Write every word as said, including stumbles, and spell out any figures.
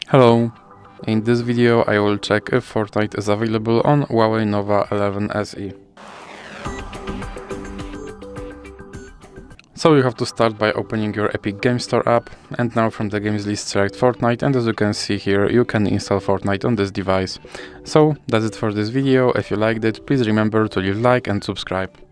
Hello, in this video I will check if Fortnite is available on Huawei Nova eleven S E. So you have to start by opening your Epic Game Store app, and now from the games list select Fortnite, and as you can see here you can install Fortnite on this device. So that's it for this video. If you liked it, please remember to leave a like and subscribe.